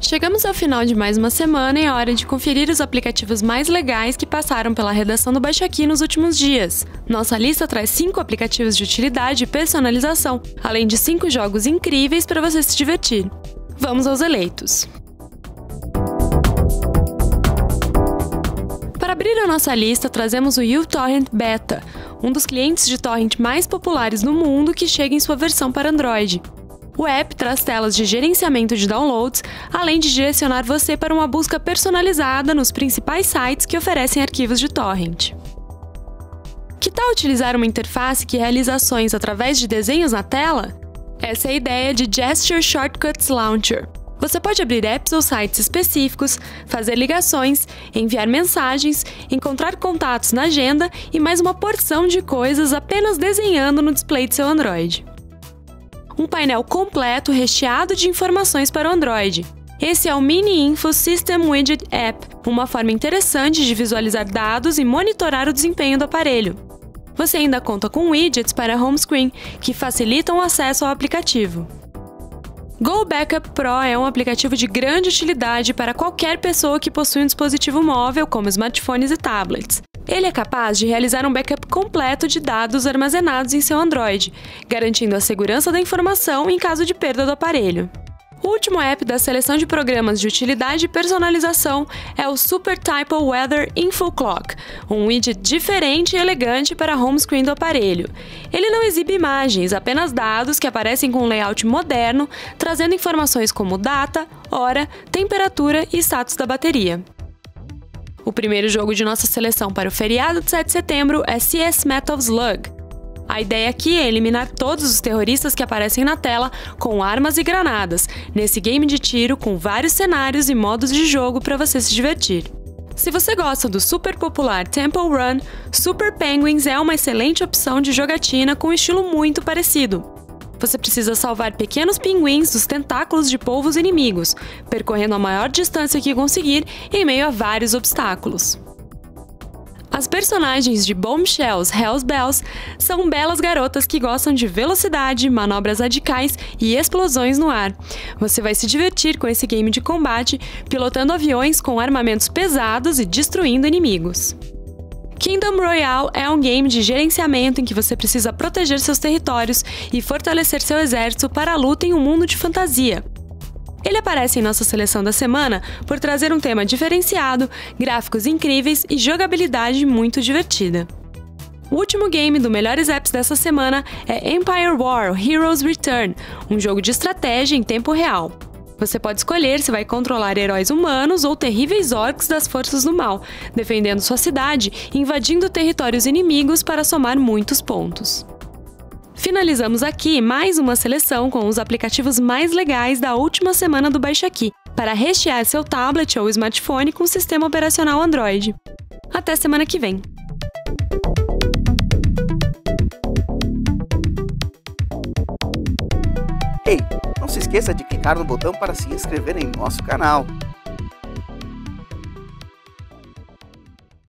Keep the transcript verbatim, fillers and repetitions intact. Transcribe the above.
Chegamos ao final de mais uma semana e é hora de conferir os aplicativos mais legais que passaram pela redação do Baixa Aqui nos últimos dias. Nossa lista traz cinco aplicativos de utilidade e personalização, além de cinco jogos incríveis para você se divertir. Vamos aos eleitos. Para abrir a nossa lista, trazemos o uTorrent Beta, um dos clientes de torrent mais populares no mundo que chega em sua versão para Android. O app traz telas de gerenciamento de downloads, além de direcionar você para uma busca personalizada nos principais sites que oferecem arquivos de torrent. Que tal utilizar uma interface que realiza ações através de desenhos na tela? Essa é a ideia de Gesture Shortcuts Launcher. Você pode abrir apps ou sites específicos, fazer ligações, enviar mensagens, encontrar contatos na agenda e mais uma porção de coisas apenas desenhando no display de seu Android. Um painel completo recheado de informações para o Android. Esse é o Mini Info System Widget App, uma forma interessante de visualizar dados e monitorar o desempenho do aparelho. Você ainda conta com widgets para home screen, que facilitam o acesso ao aplicativo. Go Backup Pro é um aplicativo de grande utilidade para qualquer pessoa que possui um dispositivo móvel, como smartphones e tablets. Ele é capaz de realizar um backup completo de dados armazenados em seu Android, garantindo a segurança da informação em caso de perda do aparelho. O último app da seleção de programas de utilidade e personalização é o Super Typo Weather Info Clock, um widget diferente e elegante para a home screen do aparelho. Ele não exibe imagens, apenas dados que aparecem com um layout moderno, trazendo informações como data, hora, temperatura e status da bateria. O primeiro jogo de nossa seleção para o feriado de sete de setembro é C S Metal Slug. A ideia aqui é eliminar todos os terroristas que aparecem na tela com armas e granadas, nesse game de tiro com vários cenários e modos de jogo para você se divertir. Se você gosta do super popular Temple Run, Super Penguins é uma excelente opção de jogatina com um estilo muito parecido. Você precisa salvar pequenos pinguins dos tentáculos de polvos inimigos, percorrendo a maior distância que conseguir em meio a vários obstáculos. As personagens de Bombshells Hells Bells são belas garotas que gostam de velocidade, manobras radicais e explosões no ar. Você vai se divertir com esse game de combate, pilotando aviões com armamentos pesados e destruindo inimigos. Kingdom Royale é um game de gerenciamento em que você precisa proteger seus territórios e fortalecer seu exército para a luta em um mundo de fantasia. Ele aparece em nossa seleção da semana por trazer um tema diferenciado, gráficos incríveis e jogabilidade muito divertida. O último game do Melhores Apps dessa semana é Empire War: Heroes Return, um jogo de estratégia em tempo real. Você pode escolher se vai controlar heróis humanos ou terríveis orcs das forças do mal, defendendo sua cidade e invadindo territórios inimigos para somar muitos pontos. Finalizamos aqui mais uma seleção com os aplicativos mais legais da última semana do Baixa Aqui, para rechear seu tablet ou smartphone com sistema operacional Android. Até semana que vem! Ei, não se esqueça de clicar no botão para se inscrever em nosso canal.